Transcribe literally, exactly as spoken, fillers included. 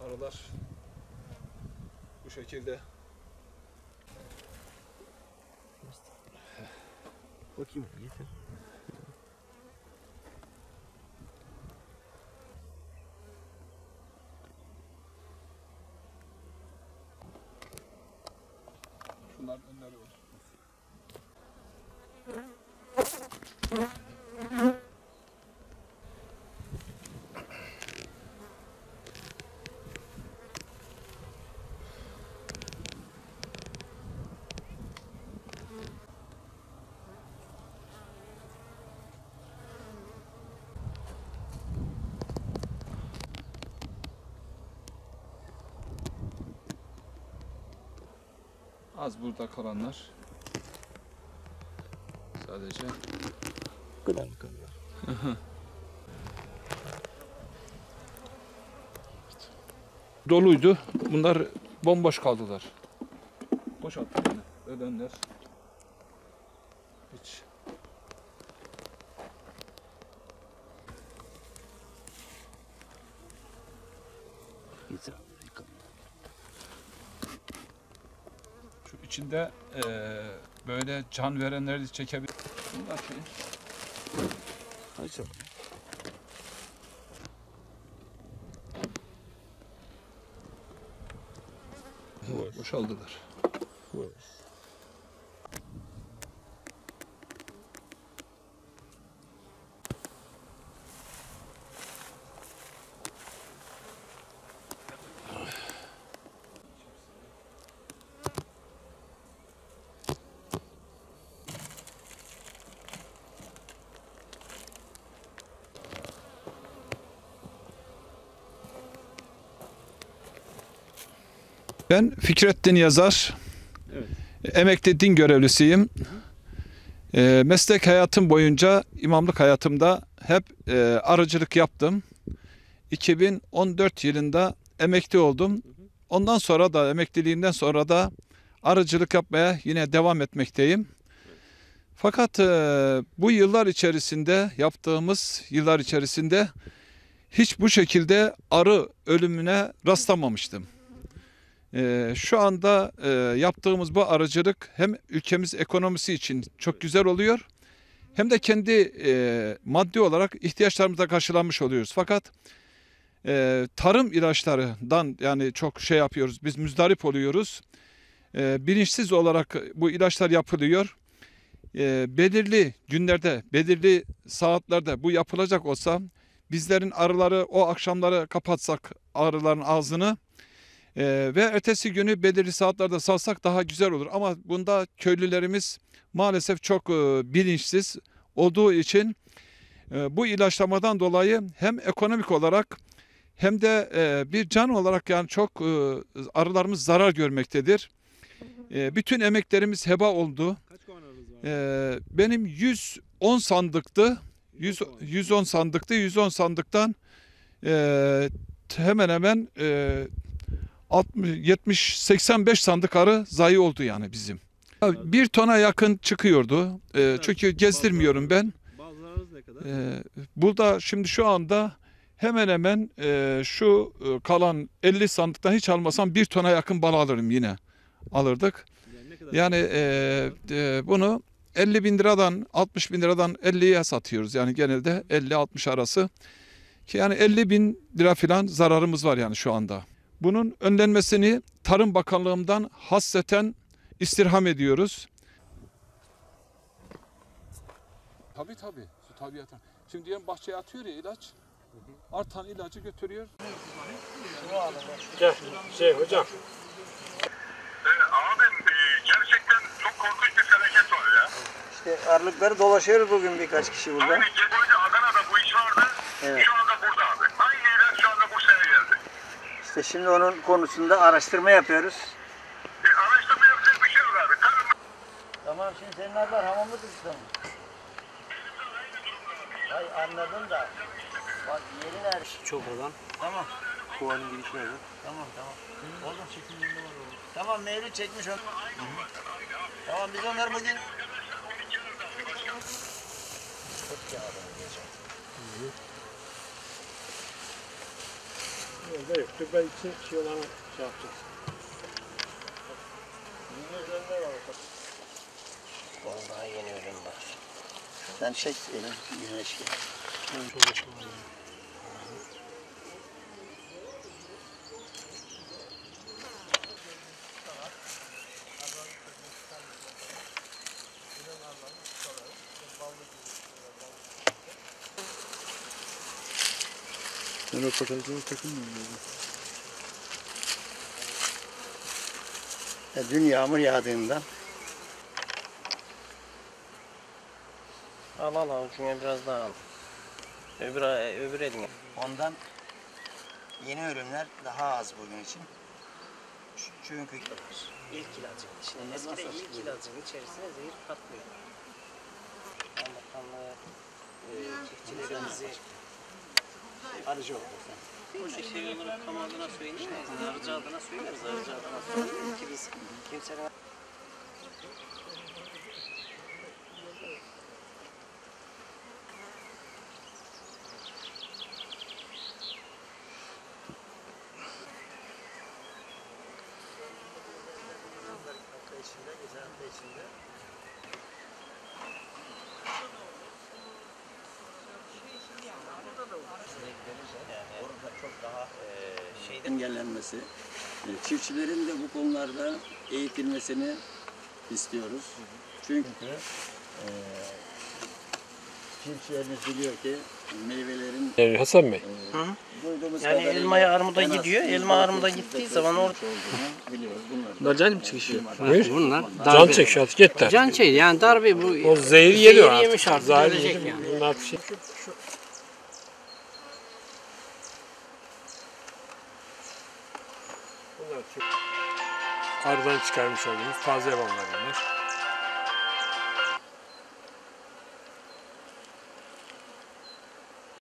Arılar bu şekilde. Bakayım yeter. Şunların önleri var. Az burada kalanlar. Sadece. Bu kadar mı kalıyor? Doluydu. Bunlar bomboş kaldılar. Boşalttım yani. Ölenler. Hiç. Yeter. Şu içinde e, böyle can verenleri de çekebilir. Bunlar şey. Açalım. Evet, boşaldılar. Evet. Ben Fikrettin Yazar. Evet. Emekli din görevlisiyim. E, meslek hayatım boyunca, imamlık hayatımda hep e, arıcılık yaptım. iki bin on dört yılında emekli oldum. Ondan sonra da emekliliğimden sonra da arıcılık yapmaya yine devam etmekteyim. Fakat e, bu yıllar içerisinde, yaptığımız yıllar içerisinde hiç bu şekilde arı ölümüne rastlamamıştım. E, şu anda e, yaptığımız bu arıcılık hem ülkemiz ekonomisi için çok güzel oluyor, hem de kendi e, maddi olarak ihtiyaçlarımızı da karşılanmış oluyoruz. Fakat e, tarım ilaçlarından yani çok şey yapıyoruz, biz müzdarip oluyoruz. E, bilinçsiz olarak bu ilaçlar yapılıyor. E, belirli günlerde, belirli saatlerde bu yapılacak olsa, bizlerin arıları o akşamları kapatsak arıların ağzını e, ve ertesi günü belirli saatlerde salsak daha güzel olur. Ama bunda köylülerimiz maalesef çok e, bilinçsiz olduğu için e, bu ilaçlamadan dolayı hem ekonomik olarak hem de e, bir can olarak yani çok e, arılarımız zarar görmektedir. E, bütün emeklerimiz heba oldu. Kaç kovan arınız var? E, benim yüz on sandıktı. yüz, yüz on sandıktı. yüz on sandıktan e, hemen hemen e, altmış, yetmiş, seksen beş sandık arı zayi oldu yani bizim. Bir tona yakın çıkıyordu. E, çünkü gezdirmiyorum ben. Bazılarınız ne kadar? E, burada şimdi şu anda hemen hemen e, şu e, kalan elli sandıktan hiç almasam bir tona yakın bal alırım yine. Alırdık. Yani, ne kadar Yani e, e, bunu elli bin liradan altmış bin liradan elliye satıyoruz. Yani genelde elli altmış arası. Ki yani elli bin lira falan zararımız var yani şu anda. Bunun önlenmesini Tarım Bakanlığımdan hasreten istirham ediyoruz. Tabii tabii. Şu tabiata. Şimdi diyelim bahçeye atıyor ya ilaç. Artan ilacı götürüyor. Gel, şey hocam. Ee, abim e, gerçekten çok korkunç bir felaket var ya. İşte arılıkları dolaşıyoruz bugün birkaç kişi burada. Aynı Geboy'da Adana'da bu iş vardı. Evet. Şu anda burada abi. Aynı ilaç şu anda Bursa'ya geldi. İşte şimdi onun konusunda araştırma yapıyoruz. E, araştırma yapacak bir şey yok abi. Tarım Tamam, şimdi senin arılar hamamlı kızdı mı? Hayır, anladım da. Bak yeri nerede? çok olan Tamam. kovanın girişi nerede? Tamam tamam. Oğlum çekiminde var oğlum. Tamam, maili çekmiş onu. Tamam, biz onları bugün... Çok kağıdını geçer. Orada yok. Ben için şey olanı şey yapacağız. Vallahi yeni ürün var. Sen çek elin güneş gel. Ben röportajlara takılmıyorum. Ya dün yağmur yağdığından. Al al avucuna biraz daha al. Öbür, öbür eline. Ondan yeni ürünler daha az bugün için. Ç- Çünkü İlk ilacın içine. Eskide ilk ilacın içerisine zehir katmıyor. Bakanlığı e, çiftçilerimizi arıcı oldu. O şey olarak kamu adına söyleyemeyiz. Arıcı adına söyleriz. Arıcı adına söyleriz ki biz kimsenin içinde, güzel hafta içinde. Yani orada çok daha e, şeyden engellenmesi, e, çiftçilerin de bu konularda eğitilmesini istiyoruz. Çünkü e, çiftçilerimiz biliyor ki meyvelerin Yani Hasan Bey. e, duyduğumuz yani kadarıyla elmaya armuda en az gidiyor. yüzde Elma armuda otuz, gittiği yüzde zaman orada olduğunu biliyoruz. Bunlar Bunlar can mı çıkışıyor? Buyur. Bunlar Can darbe. çek şu an yeter. Can çek yani darbe bu. O zehri yedi artık. yemiş artık. Zahir ölecek yedi. yani. Bunun artık şey. Bunlar çok... Arıdan çıkarmış olduğumuz taze ballar bunlar.